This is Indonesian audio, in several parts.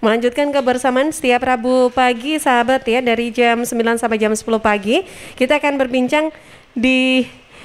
Melanjutkan kebersamaan setiap Rabu pagi sahabat ya, dari jam 9 sampai jam 10 pagi. Kita akan berbincang di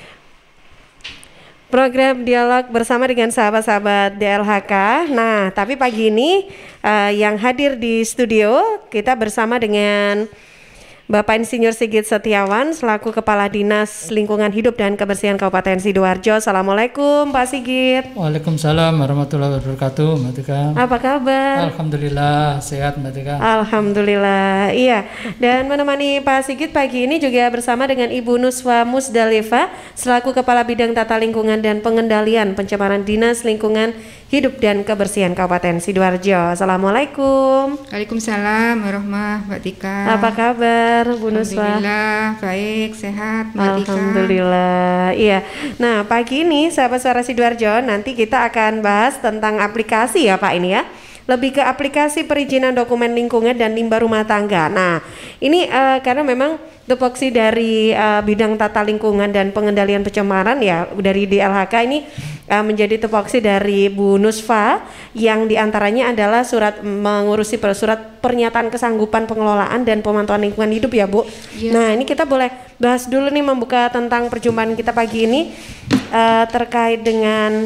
program dialog bersama dengan sahabat-sahabat DLHK. Nah, tapi pagi ini yang hadir di studio kita bersama dengan Bapak Insinyur Sigit Setiawan selaku Kepala Dinas Lingkungan Hidup dan Kebersihan Kabupaten Sidoarjo. Assalamualaikum Pak Sigit. Waalaikumsalam warahmatullahi wabarakatuh, Mbak Tika. Apa kabar? Alhamdulillah sehat, Mbak Tika. Alhamdulillah, iya. Dan menemani Pak Sigit pagi ini juga bersama dengan Ibu Nuswa Musdalifah selaku Kepala Bidang Tata Lingkungan dan Pengendalian Pencemaran Dinas Lingkungan Hidup dan Kebersihan Kabupaten Sidoarjo. Assalamualaikum. Waalaikumsalam warahmatullahi Mbak Tika. Apa kabar Bu Nuswa? Alhamdulillah baik, sehat Mbak Tika. Alhamdulillah, iya. Nah pagi ini sahabat suara Sidoarjo, nanti kita akan bahas tentang aplikasi ya Pak ini ya. Lebih ke aplikasi perizinan dokumen lingkungan dan limbah rumah tangga. Nah ini karena memang tupoksi dari bidang tata lingkungan dan pengendalian pencemaran ya dari DLHK ini menjadi tupoksi dari Bu Nusfa yang diantaranya adalah mengurusi surat pernyataan kesanggupan pengelolaan dan pemantauan lingkungan hidup ya Bu. Ya. Nah ini kita boleh bahas dulu nih, membuka tentang perjumpaan kita pagi ini terkait dengan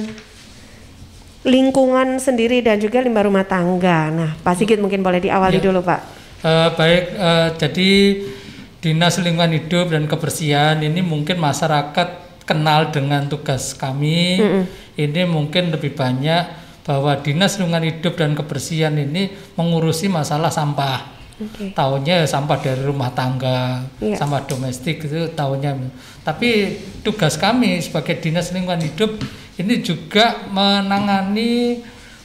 lingkungan sendiri dan juga limbah rumah tangga. Nah Pak Sigit mungkin boleh diawali dulu Pak. Jadi Dinas Lingkungan Hidup dan Kebersihan ini mungkin masyarakat kenal dengan tugas kami. Ini mungkin lebih banyak bahwa Dinas Lingkungan Hidup dan Kebersihan ini mengurusi masalah sampah. Tahunya sampah dari rumah tangga, sampah domestik itu tahunya. Tapi tugas kami sebagai Dinas Lingkungan Hidup ini juga menangani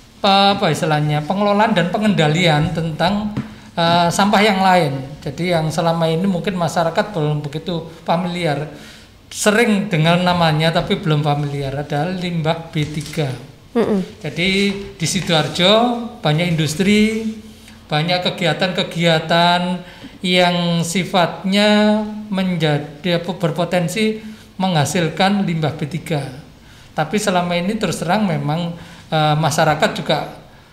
pengelolaan dan pengendalian tentang sampah yang lain. Jadi yang selama ini mungkin masyarakat belum begitu familiar, sering dengar namanya tapi belum familiar, adalah limbah B3. Jadi di Sidoarjo banyak industri, banyak kegiatan-kegiatan yang sifatnya menjadi berpotensi menghasilkan limbah B3. Tapi selama ini terus terang memang masyarakat juga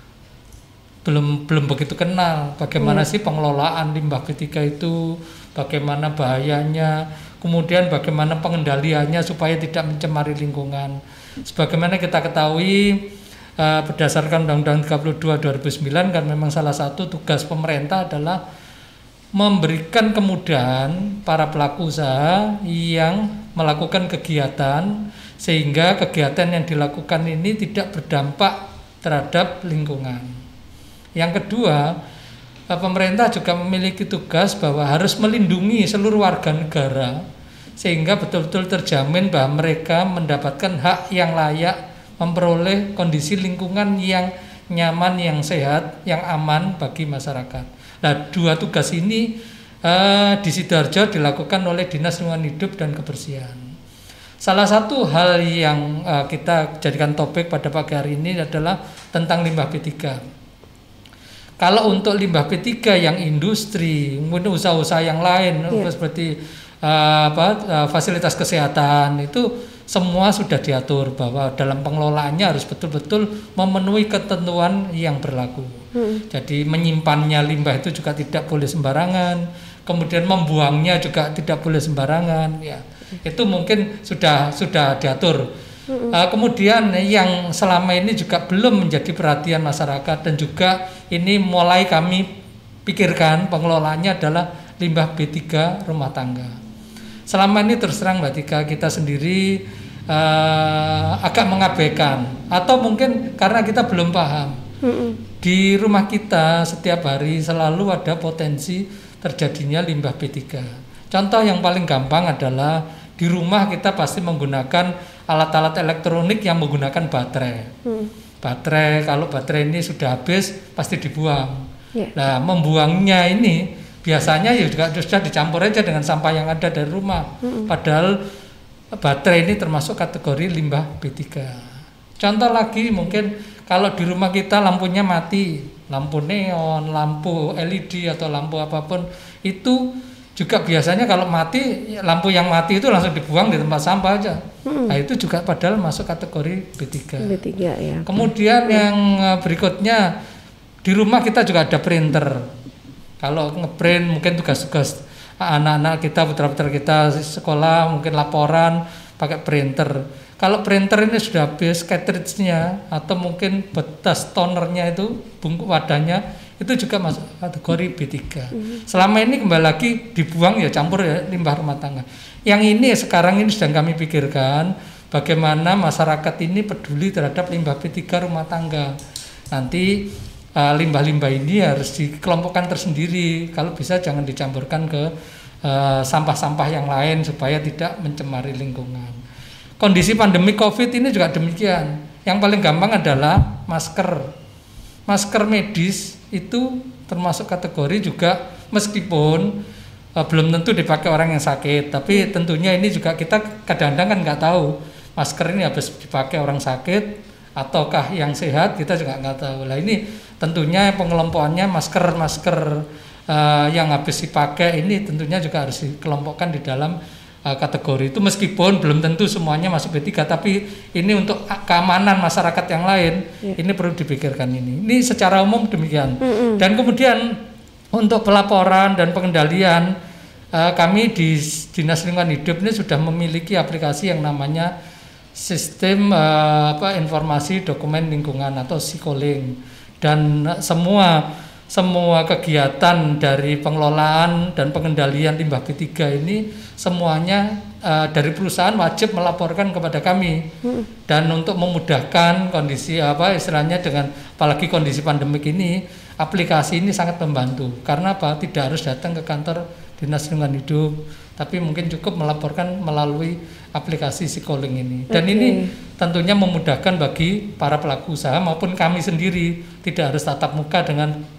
belum begitu kenal bagaimana sih pengelolaan limbah B3 itu, bagaimana bahayanya, kemudian bagaimana pengendaliannya supaya tidak mencemari lingkungan. Sebagaimana kita ketahui berdasarkan Undang-Undang 32 2009 kan memang salah satu tugas pemerintah adalah memberikan kemudahan para pelaku usaha yang melakukan kegiatan sehingga kegiatan yang dilakukan ini tidak berdampak terhadap lingkungan. Yang kedua, pemerintah juga memiliki tugas bahwa harus melindungi seluruh warga negara sehingga betul-betul terjamin bahwa mereka mendapatkan hak yang layak memperoleh kondisi lingkungan yang nyaman, yang sehat, yang aman bagi masyarakat. Nah, dua tugas ini di Sidoarjo dilakukan oleh Dinas Lingkungan Hidup dan Kebersihan. Salah satu hal yang kita jadikan topik pada pagi hari ini adalah tentang limbah B3. Kalau untuk limbah B3 yang industri, kemudian usaha-usaha yang lain seperti fasilitas kesehatan itu semua sudah diatur bahwa dalam pengelolaannya harus betul-betul memenuhi ketentuan yang berlaku. Jadi menyimpannya limbah itu juga tidak boleh sembarangan, kemudian membuangnya juga tidak boleh sembarangan. Ya, itu mungkin sudah diatur. Kemudian yang selama ini juga belum menjadi perhatian masyarakat dan juga ini mulai kami pikirkan pengelolaannya adalah limbah B3 rumah tangga. Selama ini terus terang Mbak Tika, kita sendiri agak mengabaikan atau mungkin karena kita belum paham. Di rumah kita setiap hari selalu ada potensi terjadinya limbah B3. Contoh yang paling gampang adalah di rumah kita pasti menggunakan alat-alat elektronik yang menggunakan baterai. Baterai, kalau baterai ini sudah habis pasti dibuang. Nah, membuangnya ini biasanya ya juga sudah dicampur aja dengan sampah yang ada dari rumah. Padahal baterai ini termasuk kategori limbah B3. Contoh lagi mungkin kalau di rumah kita lampunya mati, lampu neon, lampu LED atau lampu apapun itu juga biasanya kalau mati, lampu yang mati itu langsung dibuang di tempat sampah aja. Nah itu juga padahal masuk kategori B3. B3 ya. Kemudian yang berikutnya Di rumah kita juga ada printer. Kalau ngeprint mungkin tugas-tugas anak-anak kita, putra-putra kita sekolah mungkin laporan pakai printer. Kalau printer ini sudah habis cartridge-nya atau mungkin betas tonernya itu bungkus wadahnya itu juga masuk kategori B3. Selama ini kembali lagi dibuang ya campur ya limbah rumah tangga. Yang ini sekarang ini sedang kami pikirkan bagaimana masyarakat ini peduli terhadap limbah B3 rumah tangga. Nanti limbah-limbah ini harus dikelompokkan tersendiri. Kalau bisa jangan dicampurkan ke sampah-sampah yang lain supaya tidak mencemari lingkungan. Kondisi pandemi COVID ini juga demikian. Yang paling gampang adalah masker. Masker medis itu termasuk kategori juga meskipun belum tentu dipakai orang yang sakit, tapi tentunya ini juga kita kadang-kadang kan nggak tahu masker ini habis dipakai orang sakit ataukah yang sehat, kita juga nggak tahu. Lah ini tentunya pengelompokannya masker yang habis dipakai ini tentunya juga harus dikelompokkan di dalam kategori itu, meskipun belum tentu semuanya masuk B3, tapi ini untuk keamanan masyarakat yang lain ini perlu dipikirkan ini secara umum demikian. Dan kemudian untuk pelaporan dan pengendalian kami di Dinas Lingkungan Hidup ini sudah memiliki aplikasi yang namanya sistem informasi dokumen lingkungan atau SIKOLINK, dan semua kegiatan dari pengelolaan dan pengendalian limbah B3 ini semuanya dari perusahaan wajib melaporkan kepada kami. Dan untuk memudahkan kondisi istilahnya dengan apalagi kondisi pandemik ini, aplikasi ini sangat membantu. Karena tidak harus datang ke kantor Dinas Lingkungan Hidup, tapi mungkin cukup melaporkan melalui aplikasi SIKOLINK ini. Dan ini tentunya memudahkan bagi para pelaku usaha maupun kami sendiri, tidak harus tatap muka dengan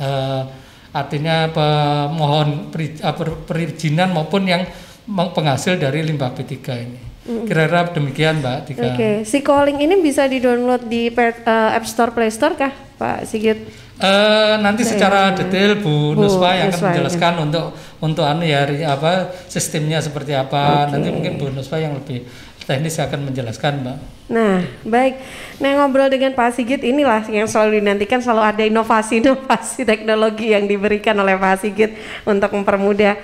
artinya pemohon perizinan maupun yang penghasil dari limbah B3 ini. Kira-kira demikian Mbak Tika. SIKOLINK ini bisa di-download di App Store, Play Store kah Pak Sigit? Nanti secara detail Bu Nuswa yang akan menjelaskan untuk sistemnya seperti apa. Nanti mungkin Bu Nuswa yang lebih teknis akan menjelaskan Mbak. Nah baik, ngobrol dengan Pak Sigit inilah yang selalu dinantikan, selalu ada inovasi teknologi yang diberikan oleh Pak Sigit untuk mempermudah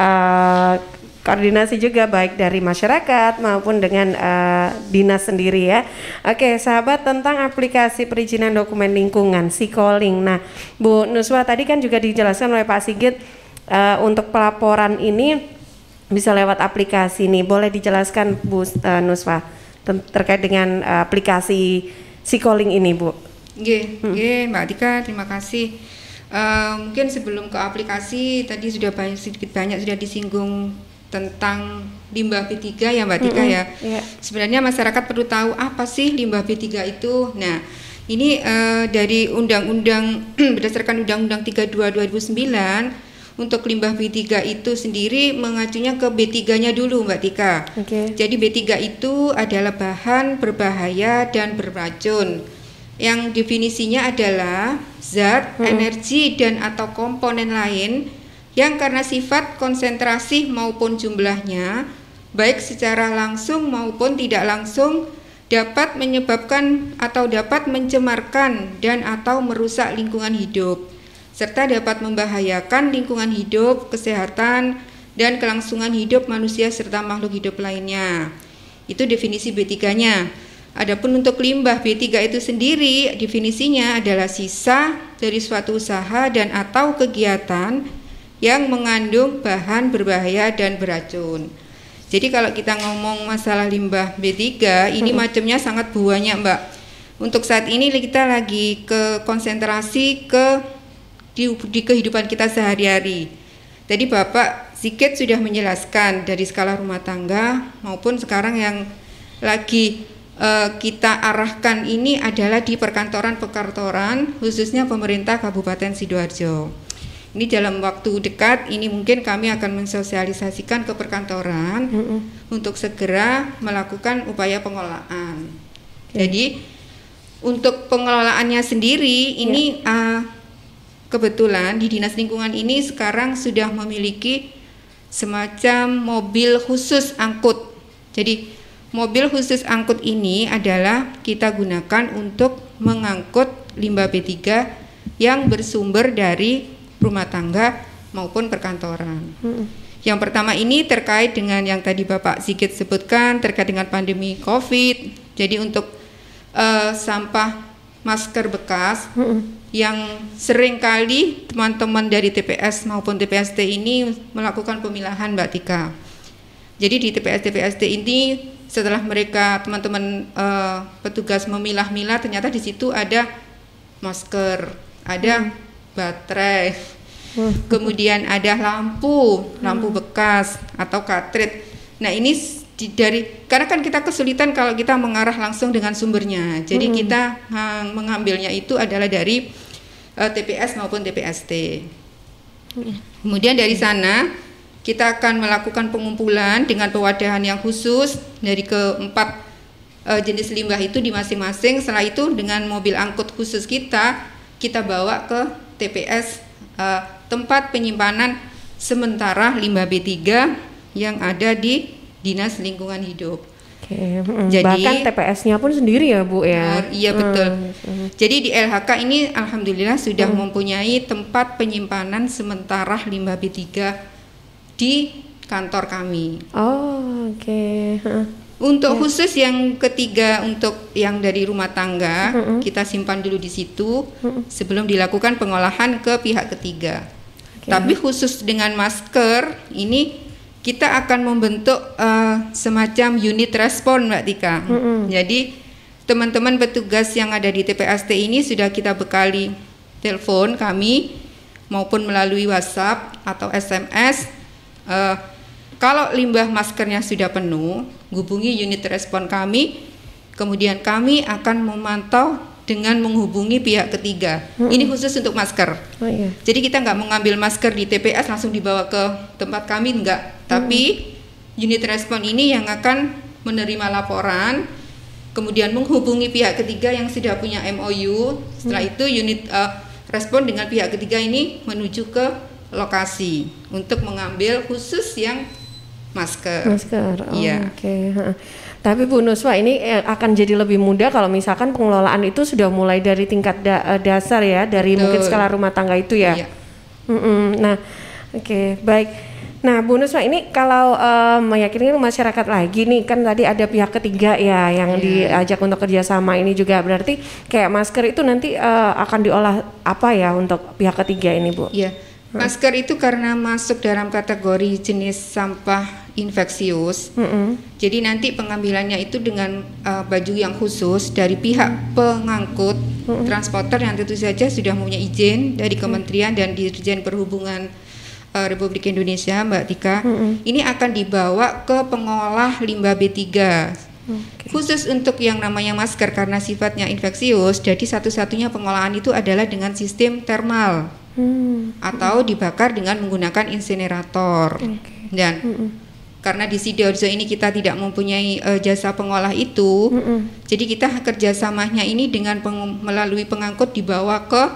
koordinasi juga baik dari masyarakat maupun dengan dinas sendiri ya. Oke sahabat, tentang aplikasi perizinan dokumen lingkungan SIKOLINK. Nah Bu Nuswa tadi kan juga dijelaskan oleh Pak Sigit untuk pelaporan ini bisa lewat aplikasi nih. Boleh dijelaskan Bu Nuswa terkait dengan aplikasi SIKOLINK ini Bu? Nggih, Mbak Tika, terima kasih. Mungkin sebelum ke aplikasi tadi sudah sedikit banyak sudah disinggung tentang limbah B3 ya Mbak Tika ya. Sebenarnya masyarakat perlu tahu apa sih limbah B3 itu. Nah, ini dari undang-undang berdasarkan Undang-Undang 32 2009 untuk limbah B3 itu sendiri mengacunya ke B3-nya dulu Mbak Tika. Jadi B3 itu adalah bahan berbahaya dan beracun. Yang definisinya adalah zat, energi dan atau komponen lain yang karena sifat konsentrasi maupun jumlahnya baik secara langsung maupun tidak langsung dapat menyebabkan atau dapat mencemarkan dan atau merusak lingkungan hidup, serta dapat membahayakan lingkungan hidup, kesehatan, dan kelangsungan hidup manusia serta makhluk hidup lainnya. Itu definisi B3-nya. Adapun untuk limbah B3 itu sendiri, definisinya adalah sisa dari suatu usaha dan atau kegiatan yang mengandung bahan berbahaya dan beracun. Jadi kalau kita ngomong masalah limbah B3, ini macamnya sangat banyak Mbak. Untuk saat ini kita lagi ke konsentrasi di kehidupan kita sehari-hari. Tadi Bapak Sigit sudah menjelaskan dari skala rumah tangga maupun sekarang yang lagi kita arahkan ini adalah di perkantoran-perkantoran khususnya pemerintah Kabupaten Sidoarjo. Ini dalam waktu dekat ini mungkin kami akan mensosialisasikan ke perkantoran untuk segera melakukan upaya pengelolaan. Jadi untuk pengelolaannya sendiri ini kebetulan di Dinas Lingkungan ini sekarang sudah memiliki semacam mobil khusus angkut. Jadi mobil khusus angkut ini adalah kita gunakan untuk mengangkut limbah B3 yang bersumber dari rumah tangga maupun perkantoran. Yang pertama ini terkait dengan yang tadi Bapak Sigit sebutkan terkait dengan pandemi COVID. Jadi untuk sampah masker bekas yang sering kali teman-teman dari TPS maupun TPST ini melakukan pemilahan, Mbak Tika. Jadi di TPS-TPST ini setelah mereka teman-teman petugas memilah-milah, ternyata di situ ada masker, ada baterai, kemudian ada lampu bekas atau cartridge. Nah ini karena kan kita kesulitan kalau kita mengarah langsung dengan sumbernya, jadi kita mengambilnya itu adalah dari TPS maupun TPST. Kemudian dari sana kita akan melakukan pengumpulan dengan pewadahan yang khusus dari keempat jenis limbah itu di masing-masing. Setelah itu dengan mobil angkut khusus kita bawa ke TPS tempat penyimpanan sementara limbah B3 yang ada di Dinas Lingkungan Hidup. Jadi bahkan TPS-nya pun sendiri ya Bu ya. Iya betul. Jadi di LHK ini alhamdulillah sudah mempunyai tempat penyimpanan sementara limbah B3 di kantor kami. Untuk khusus yang ketiga, untuk yang dari rumah tangga, kita simpan dulu di situ sebelum dilakukan pengolahan ke pihak ketiga. Tapi khusus dengan masker ini kita akan membentuk semacam unit respon, Mbak Tika. Jadi teman-teman petugas yang ada di TPST ini sudah kita bekali telepon kami maupun melalui WhatsApp atau SMS. Kalau limbah maskernya sudah penuh, hubungi unit respon kami. Kemudian kami akan memantau dengan menghubungi pihak ketiga. Ini khusus untuk masker. Jadi kita nggak mengambil masker di TPS langsung dibawa ke tempat kami, enggak. Tapi unit respon ini yang akan menerima laporan, kemudian menghubungi pihak ketiga yang sudah punya MOU. Setelah itu unit respon dengan pihak ketiga ini menuju ke lokasi untuk mengambil khusus yang masker. Iya. Tapi Bu Nuswa, ini akan jadi lebih mudah kalau misalkan pengelolaan itu sudah mulai dari tingkat dasar ya, dari mungkin skala rumah tangga itu ya. Iya. Nah, baik. Nah, Bu Nuswa, ini kalau meyakini masyarakat lagi nih, kan tadi ada pihak ketiga ya yang diajak untuk kerjasama, ini juga berarti kayak masker itu nanti akan diolah apa ya untuk pihak ketiga ini, Bu? Iya. Masker itu karena masuk dalam kategori jenis sampah infeksius, jadi nanti pengambilannya itu dengan baju yang khusus dari pihak pengangkut transporter yang tentu saja sudah mempunyai izin dari Kementerian dan Dirjen Perhubungan Republik Indonesia, Mbak Tika. Ini akan dibawa ke pengolah limbah B3. Khusus untuk yang namanya masker karena sifatnya infeksius, jadi satu-satunya pengolahan itu adalah dengan sistem termal. Atau dibakar dengan menggunakan insinerator. Dan karena di Sidoarjo ini kita tidak mempunyai jasa pengolah itu, jadi kita kerjasamanya ini dengan melalui pengangkut dibawa ke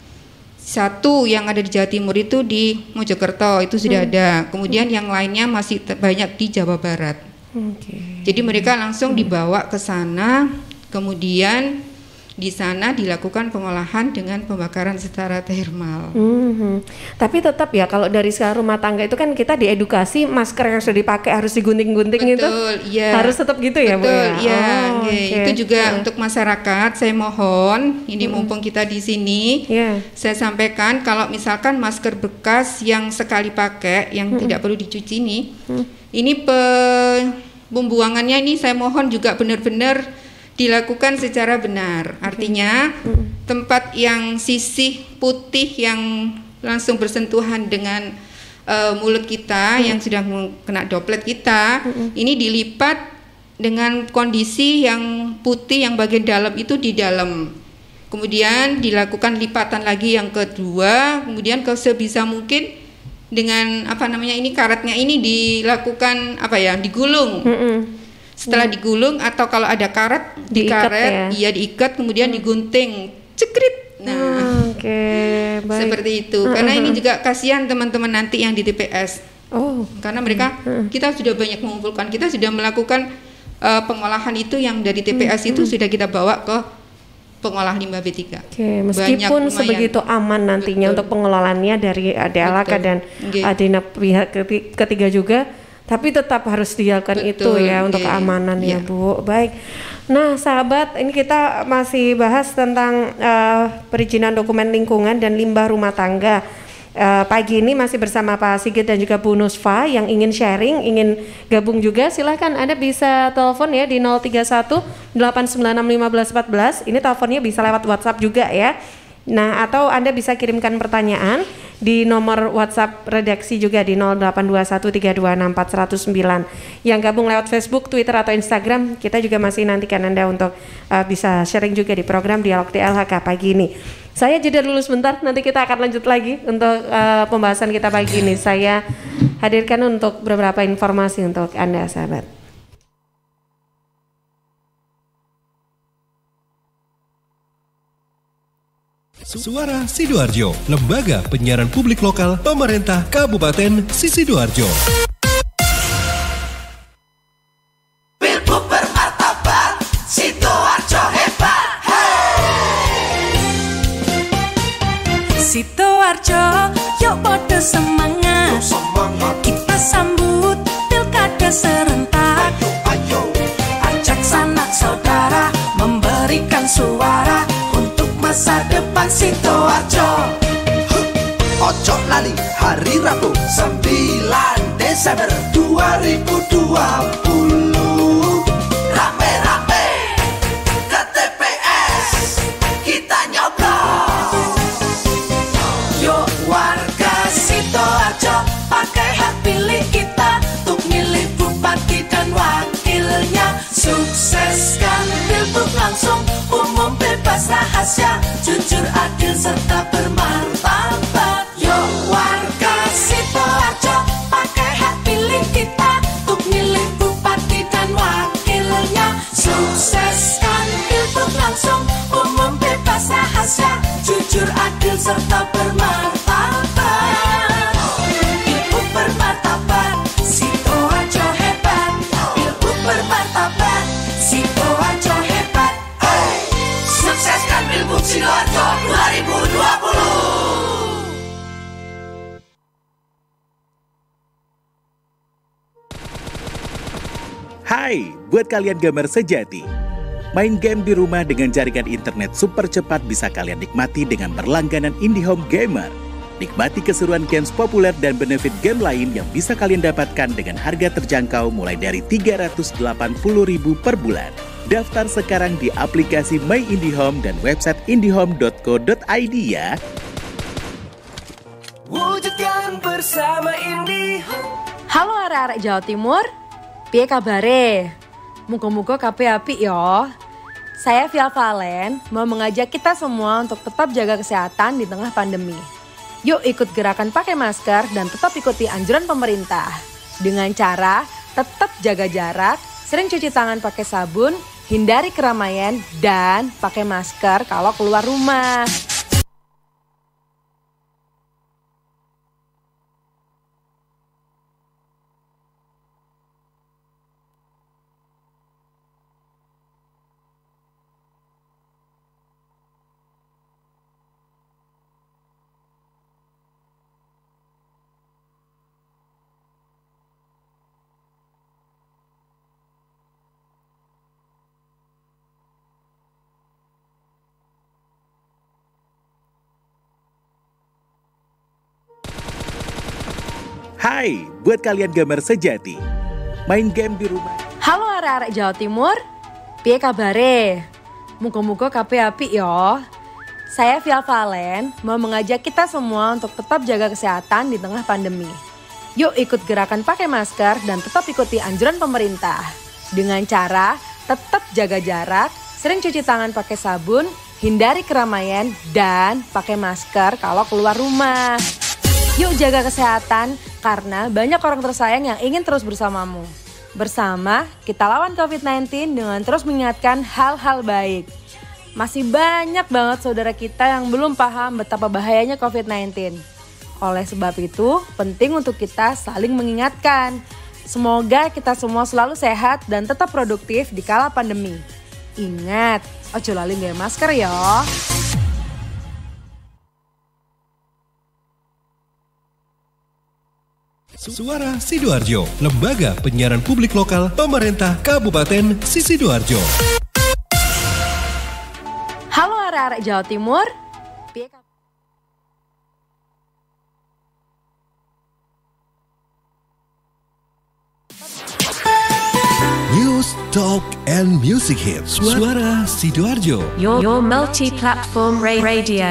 satu yang ada di Jawa Timur itu di Mojokerto itu sudah ada. Kemudian yang lainnya masih banyak di Jawa Barat. Jadi mereka langsung dibawa ke sana, kemudian di sana dilakukan pengolahan dengan pembakaran secara termal. Tapi tetap ya kalau dari skala rumah tangga itu kan kita diedukasi masker yang sudah dipakai harus digunting-gunting itu harus tetap gitu ya, Bu ya? Itu juga untuk masyarakat saya mohon ini mumpung kita di sini saya sampaikan kalau misalkan masker bekas yang sekali pakai yang tidak perlu dicuci ini pembuangannya ini saya mohon juga benar-benar dilakukan secara benar. Artinya tempat yang sisih putih yang langsung bersentuhan dengan mulut kita yang sudah kena droplet kita, ini dilipat dengan kondisi yang putih yang bagian dalam itu di dalam. Kemudian dilakukan lipatan lagi yang kedua, kemudian sebisa mungkin dengan ini karetnya ini dilakukan digulung. Setelah digulung atau kalau ada karet dikaret, diikat kemudian digunting, cekrit. Nah, baik. Seperti itu. Karena ini juga kasihan teman-teman nanti yang di TPS. Karena mereka kita sudah banyak mengumpulkan, kita sudah melakukan pengolahan itu yang dari TPS itu sudah kita bawa ke pengolah limbah B3. Oke, meskipun sebegitu aman nantinya untuk pengelolaannya dari DLHK dan Dinas pihak ketiga juga, tapi tetap harus dilakukan itu ya untuk keamanan ya Bu. Baik. Nah sahabat, ini kita masih bahas tentang perizinan dokumen lingkungan dan limbah rumah tangga. Pagi ini masih bersama Pak Sigit dan juga Bu Nusfa yang ingin sharing, ingin gabung juga. Silahkan Anda bisa telepon ya di 031 896 1514. Ini teleponnya bisa lewat WhatsApp juga ya. Nah, atau Anda bisa kirimkan pertanyaan di nomor WhatsApp redaksi juga di 082132640109. Yang gabung lewat Facebook, Twitter atau Instagram, kita juga masih nantikan Anda untuk bisa sharing juga di program Dialog DLHK pagi ini. Saya jeda dulu sebentar, nanti kita akan lanjut lagi untuk pembahasan kita pagi ini. Saya hadirkan untuk beberapa informasi untuk Anda sahabat. Suara Sidoarjo, lembaga penyiaran publik lokal pemerintah Kabupaten Sidoarjo. Pilbub bermartabat, Sidoarjo hebat. Sidoarjo, yuk podo semangat. Kita sambut pilkada serentak. Ayo, ajak sanak saudara memberikan suara untuk masa depan Sidoarjo. Ojo lali hari Rabu 9 Desember 2020. Rame-rame ke TPS kita nyoblos. Yuk warga Sidoarjo, pakai hak pilih kita untuk milih bupati dan wakilnya. Sukseskan pilbub langsung, umum bebas rahasia, jujur adil serta bermartabat. Yuk warga Sidoarjo, pakai hak pilih kita untuk milih bupati dan wakilnya. Sukseskan pilbub langsung, umum bebas rahasia, jujur adil serta bermartabat. Pilbub bermartabat, Sidoarjo hebat. Pilbub bermartabat, Sidoarjo hebat. Sukseskan Pilbub Sidoarjo 2020. Hai, buat kalian gamer sejati. Main game di rumah dengan jaringan internet super cepat bisa kalian nikmati dengan berlangganan IndiHome Gamer. Nikmati keseruan games populer dan benefit game lain yang bisa kalian dapatkan dengan harga terjangkau mulai dari Rp380.000 per bulan. Daftar sekarang di aplikasi My IndiHome dan website indihome.co.id ya. Wujudkan bersama IndiHome. Halo arek-arek Jawa Timur, piye kabare? Muga-muga kabeh apik ya. Saya Via Valen mau mengajak kita semua untuk tetap jaga kesehatan di tengah pandemi. Yuk ikut gerakan pakai masker dan tetap ikuti anjuran pemerintah. Dengan cara tetap jaga jarak, sering cuci tangan pakai sabun, hindari keramaian, dan pakai masker kalau keluar rumah. Hai, buat kalian gamer sejati. Main game di rumah. Halo arek-arek Jawa Timur, piye kabare? Muga-muga kabeh apik ya. Saya Via Valen mau mengajak kita semua untuk tetap jaga kesehatan di tengah pandemi. Yuk ikut gerakan pakai masker dan tetap ikuti anjuran pemerintah. Dengan cara tetap jaga jarak, sering cuci tangan pakai sabun, hindari keramaian, dan pakai masker kalau keluar rumah. Yuk jaga kesehatan karena banyak orang tersayang yang ingin terus bersamamu. Bersama kita lawan COVID-19 dengan terus mengingatkan hal-hal baik. Masih banyak banget saudara kita yang belum paham betapa bahayanya COVID-19. Oleh sebab itu, penting untuk kita saling mengingatkan. Semoga kita semua selalu sehat dan tetap produktif di kala pandemi. Ingat, Ojo lali nggawe masker ya. Suara Sidoarjo, lembaga penyiaran publik lokal pemerintah Kabupaten Sidoarjo. Halo arek-arek Jawa Timur. Piye kabar? News, Talk, and Music Hits. Suara Sidoarjo. Your multi-platform radio.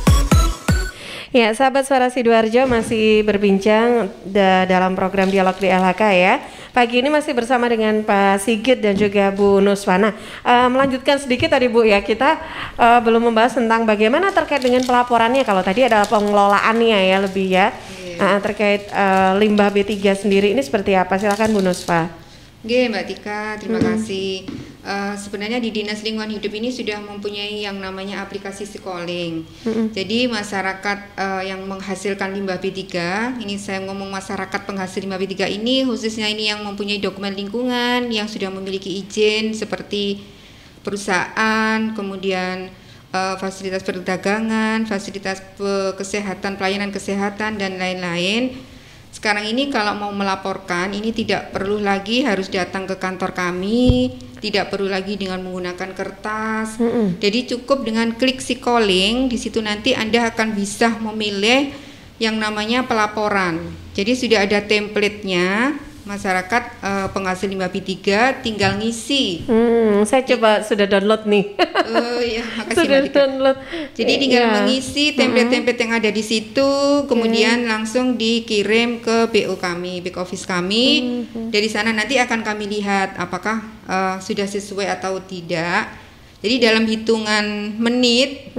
Ya, sahabat Suara Sidoarjo masih berbincang dalam program Dialog di LHK ya. Pagi ini masih bersama dengan Pak Sigit dan juga Bu Nuswana. Melanjutkan sedikit tadi Bu ya, kita belum membahas tentang bagaimana terkait dengan pelaporannya. Kalau tadi adalah pengelolaannya ya lebih ya. Terkait limbah B3 sendiri ini seperti apa? Silakan Bu Nuswa. Oke Mbak Tika, terima kasih. Sebenarnya di Dinas Lingkungan Hidup ini sudah mempunyai yang namanya aplikasi Sikoling. Jadi masyarakat yang menghasilkan limbah B3, ini saya ngomong masyarakat penghasil limbah B3 ini khususnya ini yang mempunyai dokumen lingkungan, yang sudah memiliki izin seperti perusahaan, kemudian fasilitas perdagangan, fasilitas kesehatan, pelayanan kesehatan dan lain-lain. Sekarang ini kalau mau melaporkan ini tidak perlu lagi harus datang ke kantor kami, tidak perlu lagi dengan menggunakan kertas. Jadi cukup dengan klik Sikoling, di situ nanti Anda akan bisa memilih yang namanya pelaporan. Jadi sudah ada template-nya, masyarakat penghasil limbah B3 tinggal ngisi. Saya coba sudah download nih. Oh iya, makasih sudah Mbak Tika. download. Jadi tinggal mengisi template-template yang ada di situ, kemudian langsung dikirim ke BO kami, back office kami. Dari sana nanti akan kami lihat apakah sudah sesuai atau tidak. Jadi dalam hitungan menit,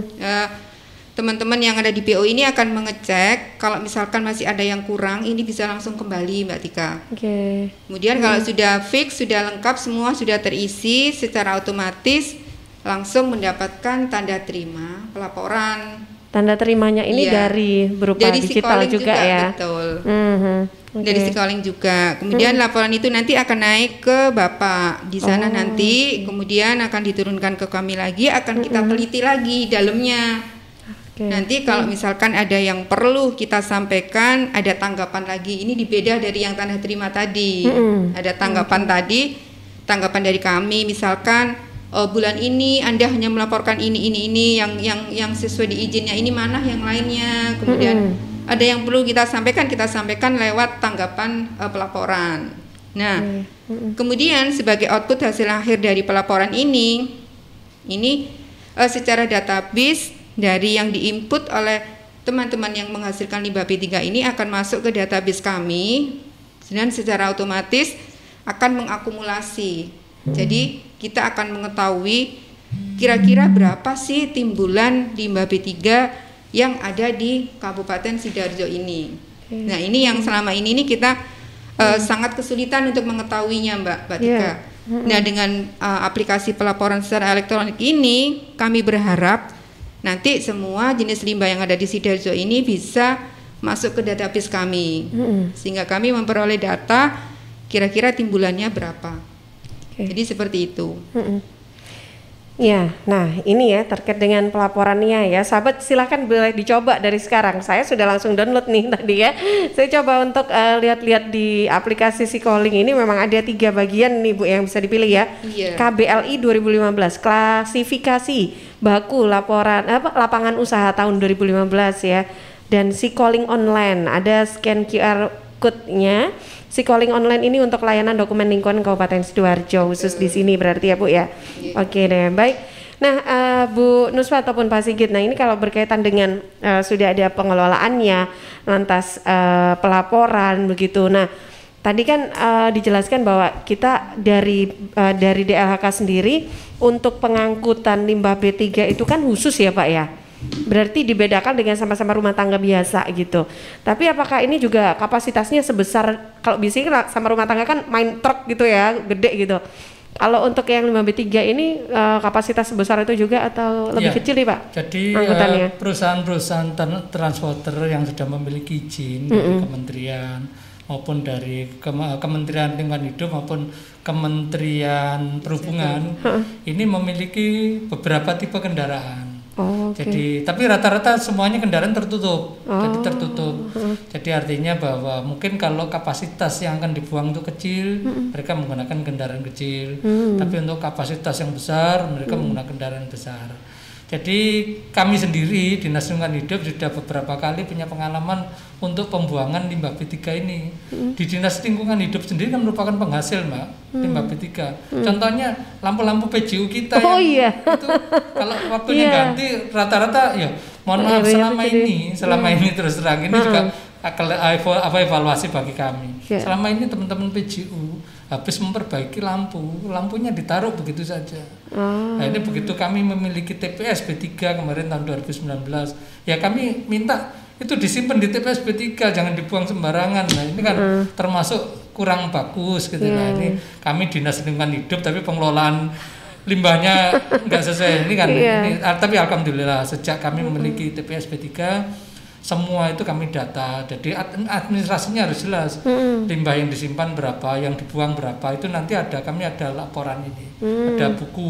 teman-teman yang ada di BO ini akan mengecek kalau misalkan masih ada yang kurang, ini bisa langsung kembali Mbak Tika. Kemudian kalau sudah fix, sudah lengkap semua, sudah terisi secara otomatis langsung mendapatkan tanda terima pelaporan. Tanda terimanya ini dari berupa dari digital juga ya. Betul. Dari Sikoling juga. Kemudian laporan itu nanti akan naik ke Bapak. Di sana nanti kemudian akan diturunkan ke kami lagi, akan kita teliti lagi dalamnya. Nanti kalau misalkan ada yang perlu kita sampaikan, ada tanggapan lagi. Ini beda dari yang tanda terima tadi. Ada tanggapan tadi, tanggapan dari kami. Misalkan bulan ini Anda hanya melaporkan ini yang sesuai di izinnya. Ini mana yang lainnya? Kemudian ada yang perlu kita sampaikan lewat tanggapan pelaporan. Nah, kemudian sebagai output hasil akhir dari pelaporan ini secara database dari yang diinput oleh teman-teman yang menghasilkan limbah B3 ini akan masuk ke database kami dan secara otomatis akan mengakumulasi. Jadi kita akan mengetahui kira-kira berapa sih timbulan limbah B3 yang ada di Kabupaten Sidoarjo ini. Nah ini yang selama ini kita sangat kesulitan untuk mengetahuinya Mbak Tika. Nah dengan aplikasi pelaporan secara elektronik ini kami berharap nanti semua jenis limbah yang ada di Sidoarjo ini bisa masuk ke database kami, sehingga kami memperoleh data kira-kira timbulannya berapa. Jadi seperti itu. Ya, nah ini ya terkait dengan pelaporannya ya, sahabat silahkan boleh dicoba dari sekarang. Saya sudah langsung download nih tadi ya. Saya coba untuk lihat-lihat di aplikasi Sikoling ini memang ada 3 bagian nih Bu yang bisa dipilih ya. KBLI 2015, klasifikasi baku lapangan usaha tahun 2015 ya. Dan Sikoling online, ada scan QR code-nya. Sikoling online ini untuk layanan dokumen lingkungan Kabupaten Sidoarjo khusus di sini berarti ya Bu ya. Oke deh, baik. Nah Bu Nuswa ataupun Pak Sigit, nah ini kalau berkaitan dengan sudah ada pengelolaannya, lantas pelaporan begitu. Nah tadi kan dijelaskan bahwa kita dari DLHK sendiri untuk pengangkutan limbah B3 itu kan khusus ya Pak ya. Berarti dibedakan dengan sama-sama rumah tangga biasa gitu. Tapi apakah ini juga kapasitasnya sebesar, kalau biasanya sama rumah tangga kan main truk gitu ya, gede gitu. Kalau untuk yang limbah B3 ini kapasitas sebesar itu juga atau lebih kecil nih Pak? Jadi perusahaan-perusahaan transporter yang sudah memiliki izin dari kementerian, maupun dari Kementerian Lingkungan Hidup maupun Kementerian Perhubungan ini memiliki beberapa tipe kendaraan. Jadi tapi rata-rata semuanya kendaraan tertutup. Jadi tertutup. Jadi artinya bahwa mungkin kalau kapasitas yang akan dibuang itu kecil, mereka menggunakan kendaraan kecil. Tapi untuk kapasitas yang besar, mereka menggunakan kendaraan besar. Jadi kami sendiri Dinas Lingkungan Hidup sudah beberapa kali punya pengalaman untuk pembuangan limbah B3 ini. Di Dinas Lingkungan Hidup sendiri kan merupakan penghasil, Mbak, limbah B3. Contohnya lampu-lampu PJU kita itu kalau waktunya ganti rata-rata ya mohon maaf selama ini terus terang ini juga evaluasi bagi kami. Selama ini teman-teman PJU habis memperbaiki lampunya ditaruh begitu saja. Nah ini begitu kami memiliki TPS B3 kemarin tahun 2019, ya kami minta itu disimpan di TPS B3, jangan dibuang sembarangan. Nah ini kan termasuk kurang bagus gitu. Nah ini kami Dinas Lingkungan Hidup tapi pengelolaan limbahnya nggak sesuai ini kan. Tapi alhamdulillah sejak kami memiliki TPS B3 semua itu kami data, jadi administrasinya harus jelas. Limbah yang disimpan berapa, yang dibuang berapa, itu nanti kami ada laporan ini, ada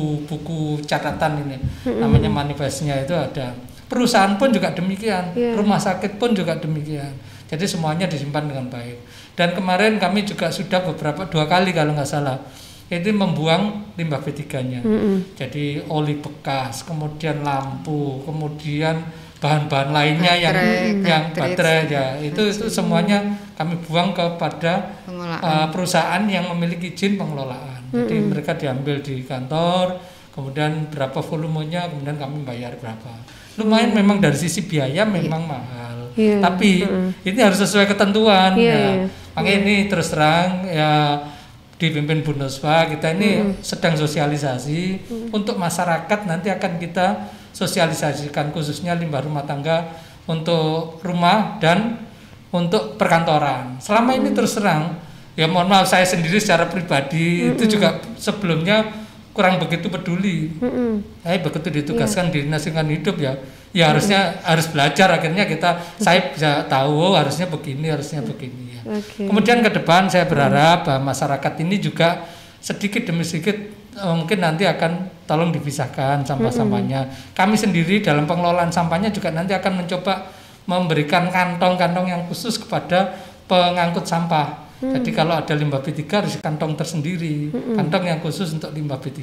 buku catatan ini, namanya manifestnya itu ada. Perusahaan pun juga demikian, rumah sakit pun juga demikian. Jadi semuanya disimpan dengan baik. Dan kemarin kami juga sudah 2 kali kalau nggak salah, itu membuang limbah B3-nya. Jadi oli bekas, kemudian lampu, kemudian bahan-bahan lainnya yang baterai ya itu semuanya kami buang kepada perusahaan yang memiliki izin pengelolaan. Jadi mereka diambil di kantor, kemudian berapa volumenya, kemudian kami bayar berapa. Lumayan memang dari sisi biaya memang mahal, tapi ini harus sesuai ketentuan. Makanya ini terus terang ya dipimpin Bu Nosva, kita ini sedang sosialisasi untuk masyarakat, nanti akan kita sosialisasikan khususnya limbah rumah tangga untuk rumah dan untuk perkantoran. Selama ini terus terang, ya mohon maaf saya sendiri secara pribadi itu juga sebelumnya kurang begitu peduli. Saya begitu ditugaskan di Dinas Lingkungan Hidup ya harusnya harus belajar, akhirnya saya bisa tahu harusnya begini ya. Kemudian ke depan saya berharap bahwa masyarakat ini juga sedikit demi sedikit mungkin nanti akan tolong dipisahkan sampah-sampahnya. Kami sendiri dalam pengelolaan sampahnya juga nanti akan mencoba memberikan kantong-kantong yang khusus kepada pengangkut sampah. Jadi kalau ada limbah B3 harus kantong tersendiri, kantong yang khusus untuk limbah B3.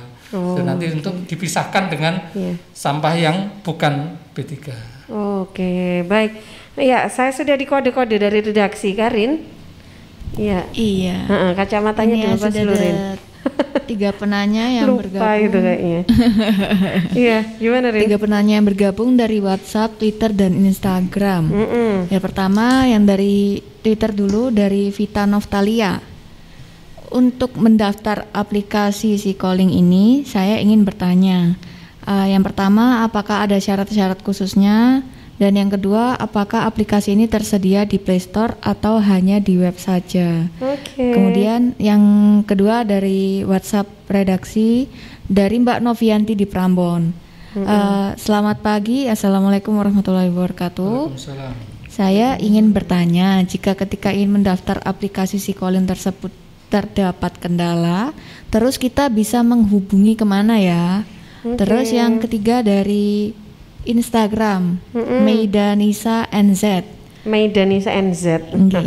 Nanti untuk dipisahkan dengan sampah yang bukan B3. Oke, baik. Ya, saya sudah dikode-kode dari redaksi, Karin. Iya. Kacamatanya dulu Pak Lurin. 3 penanya yang lupa bergabung. Itu kayaknya. Iya, gimana Rin? 3 penanya yang bergabung dari WhatsApp, Twitter, dan Instagram. Yang pertama yang dari Twitter dulu, dari Vita Noftalia. Untuk mendaftar aplikasi SeaCalling ini, saya ingin bertanya. Yang pertama, apakah ada syarat-syarat khususnya? Dan yang kedua, apakah aplikasi ini tersedia di Play Store atau hanya di web saja? Kemudian yang kedua dari WhatsApp redaksi dari Mbak Novianti di Prambon. Selamat pagi, Assalamualaikum warahmatullahi wabarakatuh. Saya ingin bertanya, jika ketika ingin mendaftar aplikasi SeaCalling tersebut terdapat kendala, terus kita bisa menghubungi kemana ya? Terus yang ketiga dari Instagram, Maidanisa NZ. Maidanisa NZ.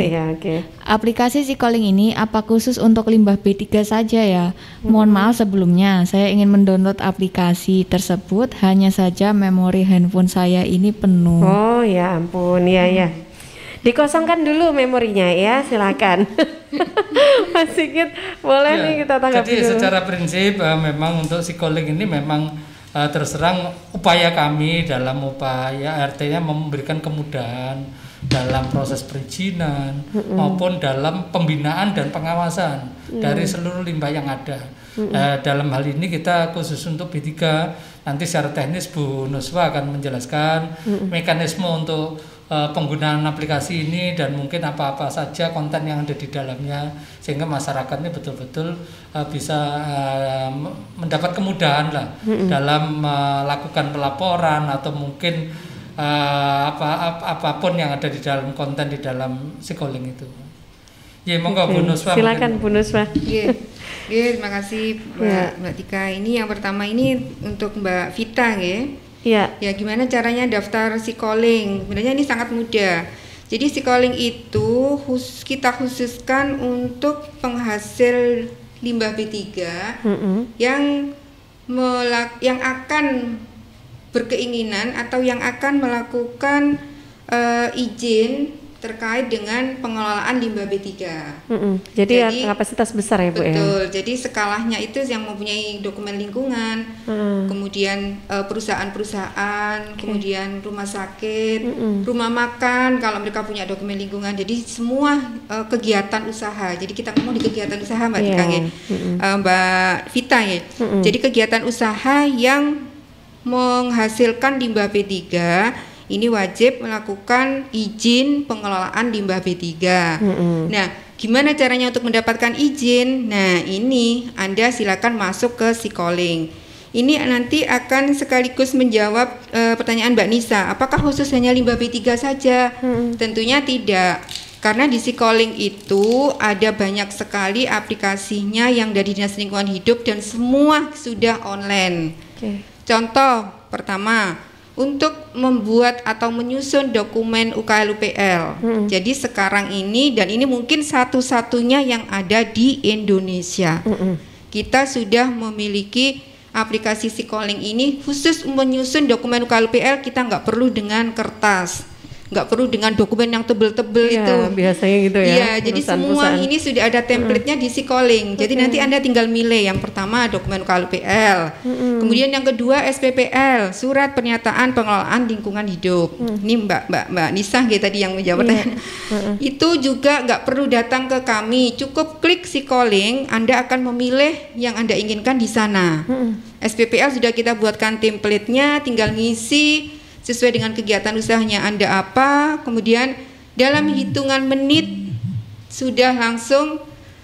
Aplikasi SeaCalling ini apa khusus untuk limbah B3 saja ya? Mohon maaf sebelumnya, saya ingin mendownload aplikasi tersebut, hanya saja memori handphone saya ini penuh. Oh ya ampun, ya. Dikosongkan dulu memorinya ya, silakan. Mas Sigit, boleh nih kita tanggapi dulu. Jadi secara prinsip memang untuk SeaCalling ini memang terus terang upaya kami dalam upaya artinya memberikan kemudahan dalam proses perizinan maupun dalam pembinaan dan pengawasan dari seluruh limbah yang ada. Dalam hal ini kita khusus untuk B3, nanti secara teknis Bu Nosva akan menjelaskan mekanisme untuk penggunaan aplikasi ini dan mungkin apa-apa saja konten yang ada di dalamnya, sehingga masyarakat ini betul-betul bisa mendapat kemudahan lah dalam melakukan pelaporan atau mungkin apapun yang ada di dalam konten di dalam SeaCalling itu. Ya, monggo Bu Nuswa. Silakan Bu Nuswa. Terima kasih Mbak Tika. Ini yang pertama ini untuk Mbak Vita nggih. Iya. Ya, gimana caranya daftar Sikoling? Sebenarnya ini sangat mudah. Jadi Sikoling itu kita khususkan untuk penghasil limbah B3 yang akan berkeinginan atau yang akan melakukan izin terkait dengan pengelolaan limbah B3. Jadi ya kapasitas besar ya Bu ya. Betul. Jadi skalanya itu yang mempunyai dokumen lingkungan, kemudian perusahaan-perusahaan, kemudian rumah sakit, rumah makan kalau mereka punya dokumen lingkungan. Jadi semua kegiatan usaha. Jadi kita ngomong di kegiatan usaha Mbak Tika ya. Mbak Vita ya. Jadi kegiatan usaha yang menghasilkan limbah B3 ini wajib melakukan izin pengelolaan limbah B3. Nah, gimana caranya untuk mendapatkan izin? Nah, ini Anda silakan masuk ke Sikoling. Ini nanti akan sekaligus menjawab pertanyaan Mbak Nisa, apakah khusus hanya limbah B3 saja? Tentunya tidak. Karena di Sikoling itu ada banyak sekali aplikasinya yang dari Dinas Lingkungan Hidup dan semua sudah online. Contoh pertama, untuk membuat atau menyusun dokumen UKL-UPL. Jadi sekarang ini, dan ini mungkin satu-satunya yang ada di Indonesia. Kita sudah memiliki aplikasi Sikoling ini khusus menyusun dokumen UKL-UPL. Kita nggak perlu dengan kertas, nggak perlu dengan dokumen yang tebel-tebel itu. Biasanya gitu ya. Iya, jadi semua ini sudah ada template-nya di Sikoling. Jadi nanti Anda tinggal milih. Yang pertama dokumen UKL-UPL. Kemudian yang kedua SPPL, surat pernyataan pengelolaan lingkungan hidup. Ini Mbak Nisa gitu tadi yang menjawab pertanyaan. Itu juga nggak perlu datang ke kami, cukup klik Sikoling, Anda akan memilih yang Anda inginkan di sana. SPPL sudah kita buatkan template-nya, tinggal ngisi sesuai dengan kegiatan usahanya Anda apa, kemudian dalam hitungan menit sudah langsung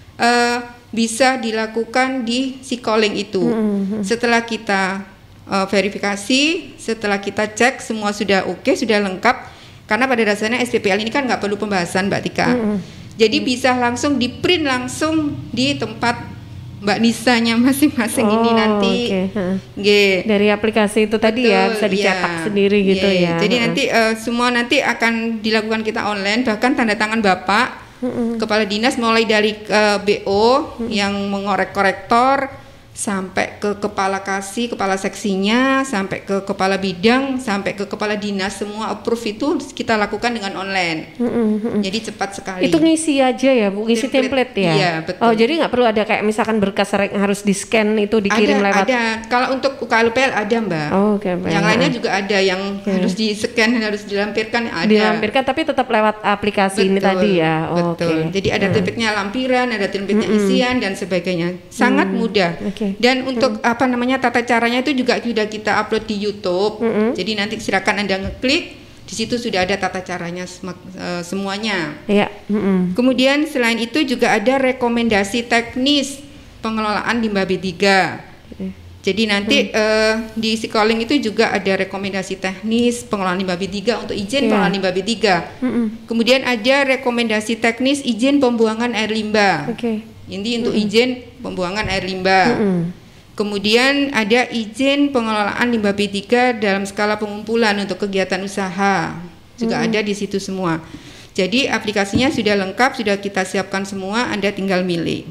bisa dilakukan di Sikoling itu. Setelah kita verifikasi, setelah kita cek semua sudah oke, sudah lengkap, karena pada dasarnya SPPL ini kan nggak perlu pembahasan Mbak Tika. Jadi bisa langsung di print langsung di tempat Mbak Nisanya masing-masing ini nanti. Dari aplikasi itu tadi ya bisa dicetak sendiri gitu ya. Jadi nanti semua nanti akan dilakukan kita online, bahkan tanda tangan Bapak Kepala Dinas mulai dari BO yang mengorek-korektor sampai ke kepala kasih, kepala seksinya, sampai ke kepala bidang, sampai ke kepala dinas, semua approve itu kita lakukan dengan online. Jadi cepat sekali. Itu ngisi aja ya Bu, ngisi template ya? Iya, betul. Oh, jadi nggak perlu ada kayak misalkan berkas yang harus di-scan itu dikirim lewat? Ada. Kalau untuk UKL-UPL ada Mbak. Yang lainnya juga ada yang harus di-scan, harus dilampirkan ada. Dilampirkan tapi tetap lewat aplikasi ini tadi ya? Betul. Jadi ada template-nya lampiran, ada template-nya isian dan sebagainya. Sangat mudah. Dan untuk tata caranya itu juga sudah kita upload di YouTube. Jadi nanti silakan Anda ngeklik, di situ sudah ada tata caranya semuanya. Kemudian selain itu juga ada rekomendasi teknis pengelolaan limbah B3. Jadi nanti di Sikoling itu juga ada rekomendasi teknis pengelolaan limbah B3 untuk izin pengelolaan limbah B3. Kemudian ada rekomendasi teknis izin pembuangan air limbah. Ini untuk izin pembuangan air limbah. Kemudian ada izin pengelolaan limbah B3 dalam skala pengumpulan untuk kegiatan usaha. Juga ada di situ semua. Jadi aplikasinya sudah lengkap, sudah kita siapkan semua, Anda tinggal milih.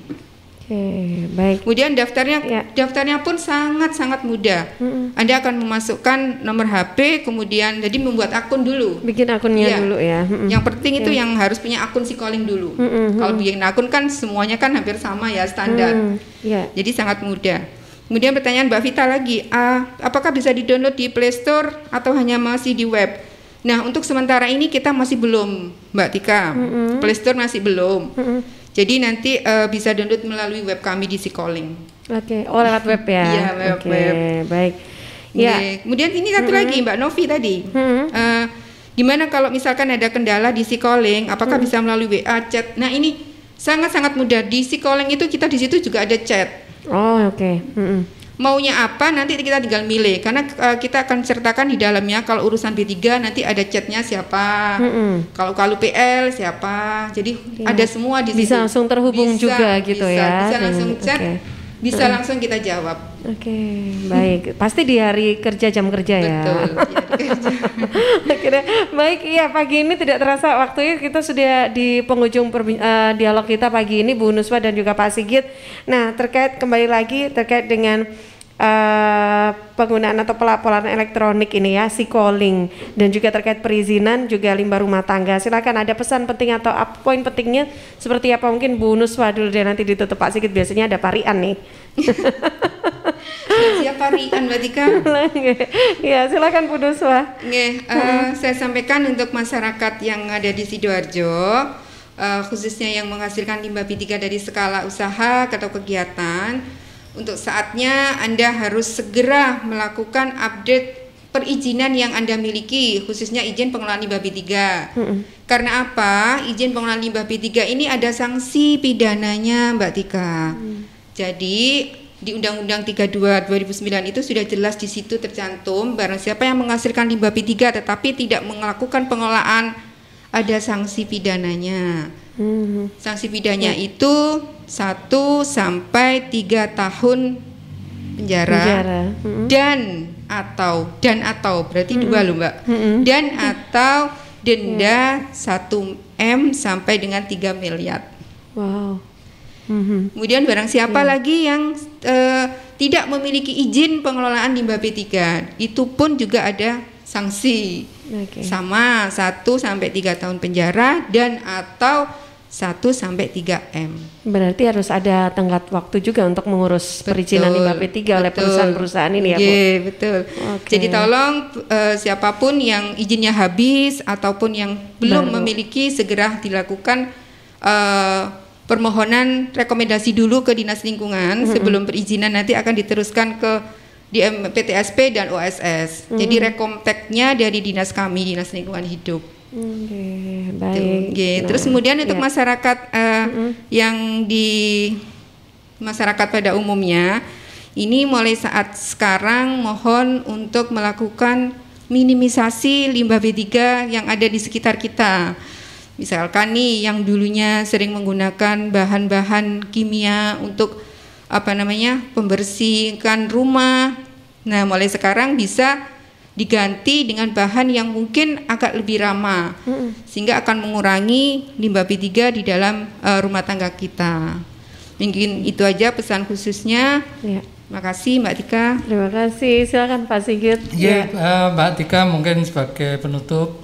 Baik. Kemudian daftarnya pun sangat mudah. Anda akan memasukkan nomor HP, kemudian jadi membuat akun dulu. Bikin akunnya dulu ya. Yang penting itu yang harus punya akun Sikoling dulu. Kalau bikin akun kan semuanya kan hampir sama ya, standar. Jadi sangat mudah. Kemudian pertanyaan Mbak Vita lagi, apakah bisa di-download di Play Store atau hanya masih di web? Nah, untuk sementara ini kita masih belum, Mbak Tika. Play Store masih belum. Jadi nanti bisa download melalui web kami di Sikoling. Oh lewat web ya? Iya, lewat web. Baik. Kemudian ini satu lagi Mbak Novi tadi. Gimana kalau misalkan ada kendala di Sikoling, apakah bisa melalui WA, chat? Nah ini sangat-sangat mudah. Di Sikoling itu kita di situ juga ada chat. maunya apa nanti kita tinggal milih, karena kita akan sertakan di dalamnya kalau urusan B3 nanti ada chatnya siapa, kalau PL siapa, jadi ada semua di situ. Bisa langsung terhubung juga gitu ya. Bisa langsung chat, bisa langsung kita jawab. Oke, baik. Pasti di hari kerja, jam kerja ya. Betul. Akhirnya, baik, iya, pagi ini tidak terasa waktunya kita sudah di penghujung dialog kita pagi ini, Bu Nuswa dan juga Pak Sigit. Nah, kembali lagi terkait dengan penggunaan atau pelaporan elektronik ini ya, e-calling, dan juga terkait perizinan juga limbah rumah tangga. Silakan, ada pesan penting atau poin pentingnya seperti apa? Mungkin Bu Nuswa dulu deh, nanti ditutup Pak Sigit, biasanya ada Parian nih. Siapa Rian Mbak Tika? Ya, silakan Bu Nuswa. Saya sampaikan untuk masyarakat yang ada di Sidoarjo, khususnya yang menghasilkan limbah B3 dari skala usaha atau kegiatan, untuk saatnya Anda harus segera melakukan update perizinan yang Anda miliki, khususnya izin pengelolaan limbah B3. Karena apa? Izin pengelolaan limbah B3 ini ada sanksi pidananya, Mbak Tika. Jadi di Undang-Undang 32 2009 itu sudah jelas di situ tercantum, barang siapa yang menghasilkan limbah B3 tetapi tidak melakukan pengelolaan, ada sanksi pidananya. Sanksi pidananya itu 1 sampai 3 tahun penjara. Dan atau berarti 2 loh Mbak. Dan atau denda 1 M sampai dengan 3 miliar. Wow. Kemudian barang siapa lagi yang tidak memiliki izin pengelolaan limbah B3, itu pun juga ada sanksi. Sama 1 sampai 3 tahun penjara dan atau 1 sampai 3 M. Berarti harus ada tenggat waktu juga untuk mengurus perizinan limbah B3 oleh perusahaan-perusahaan ini ya, Bu? Betul. Jadi tolong siapapun yang izinnya habis ataupun yang belum memiliki, segera dilakukan permohonan rekomendasi dulu ke Dinas Lingkungan sebelum perizinan nanti akan diteruskan ke PTSP dan OSS. Jadi rekomteknya dari dinas kami, Dinas Lingkungan Hidup. Baik. Terus kemudian untuk masyarakat yang di masyarakat pada umumnya, ini mulai saat sekarang mohon untuk melakukan minimisasi limbah B3 yang ada di sekitar kita. Misalkan nih yang dulunya sering menggunakan bahan-bahan kimia untuk pembersihan rumah. Nah, mulai sekarang bisa diganti dengan bahan yang mungkin agak lebih ramah, sehingga akan mengurangi limbah B3 di dalam rumah tangga kita. Mungkin itu aja pesan khususnya. Makasih Mbak Tika. Terima kasih. Silakan Pak Sigit. Mbak Tika, mungkin sebagai penutup,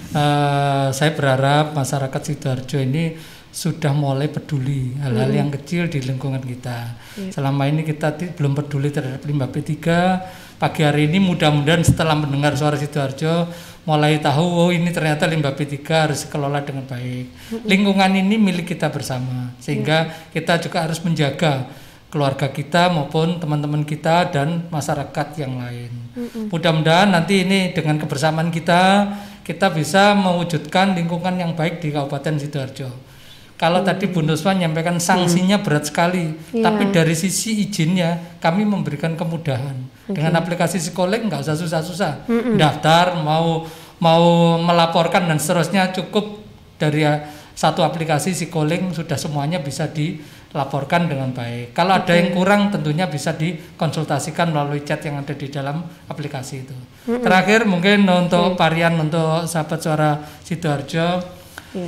saya berharap masyarakat Sidoarjo ini sudah mulai peduli hal-hal yang kecil di lingkungan kita. Selama ini kita belum peduli terhadap limbah B3. Pagi hari ini mudah-mudahan setelah mendengar suara Sidoarjo mulai tahu, ini ternyata limbah B3 harus dikelola dengan baik. Lingkungan ini milik kita bersama, sehingga kita juga harus menjaga keluarga kita maupun teman-teman kita dan masyarakat yang lain. Mudah-mudahan nanti ini dengan kebersamaan kita bisa mewujudkan lingkungan yang baik di Kabupaten Sidoarjo. Kalau tadi Bu Nuswa menyampaikan sanksinya berat sekali, tapi dari sisi izinnya kami memberikan kemudahan. Dengan aplikasi e-calling nggak usah susah-susah, daftar, mau melaporkan dan seterusnya, cukup dari satu aplikasi e-calling sudah semuanya bisa dilaporkan dengan baik. Kalau ada yang kurang tentunya bisa dikonsultasikan melalui chat yang ada di dalam aplikasi itu. Terakhir mungkin untuk Parian, untuk sahabat suara Sidoarjo,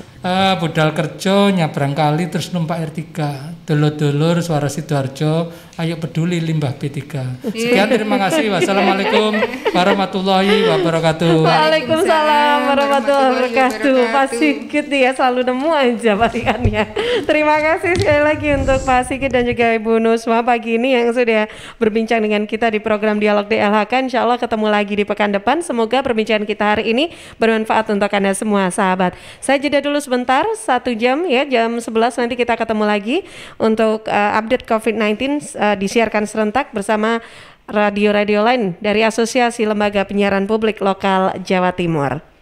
budal kerja nyabrang kali terus numpak R3, dulur-dulur suara Sidoarjo, ayo peduli limbah B3. Sekian, terima kasih. Wassalamualaikum warahmatullahi wabarakatuh. Waalaikumsalam warahmatullahi wabarakatuh. Pak Sigit ya selalu nemu aja variannya. Terima kasih sekali lagi untuk Pak Sigit dan juga Ibu Nuswa pagi ini yang sudah berbincang dengan kita di program Dialog DLHK. Insya Allah ketemu lagi di pekan depan. Semoga perbincangan kita hari ini bermanfaat untuk Anda semua sahabat. Saya jeda dulu sebentar, 1 jam ya, jam 11 nanti kita ketemu lagi untuk update COVID-19 disiarkan serentak bersama radio-radio lain dari Asosiasi Lembaga Penyiaran Publik Lokal Jawa Timur.